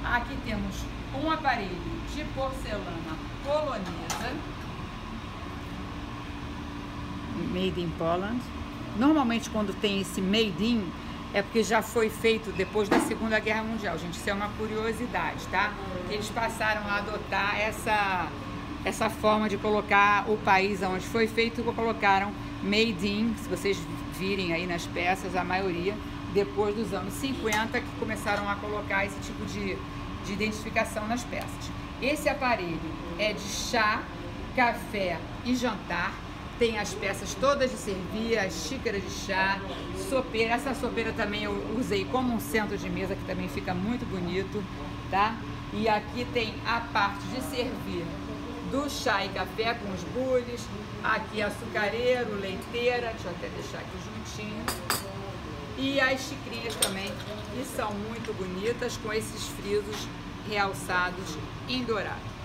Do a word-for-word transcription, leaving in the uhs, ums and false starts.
Aqui temos um aparelho de porcelana polonesa, made in Poland. Normalmente quando tem esse made in é porque já foi feito depois da Segunda Guerra Mundial, gente, isso é uma curiosidade, tá? Eles passaram a adotar essa, essa forma de colocar o país onde foi feito, colocaram made in, se vocês virem aí nas peças, a maioria, depois dos anos cinquenta, que começaram a colocar esse tipo de, de identificação nas peças. Esse aparelho é de chá, café e jantar. Tem as peças todas de servir, as xícaras de chá, sopeira. Essa sopeira também eu usei como um centro de mesa, que também fica muito bonito, tá? E aqui tem a parte de servir do chá e café com os bules. Aqui açucareiro, leiteira, deixa eu até deixar aqui juntinho. E as xicrinhas também, que são muito bonitas, com esses frisos realçados em dourado.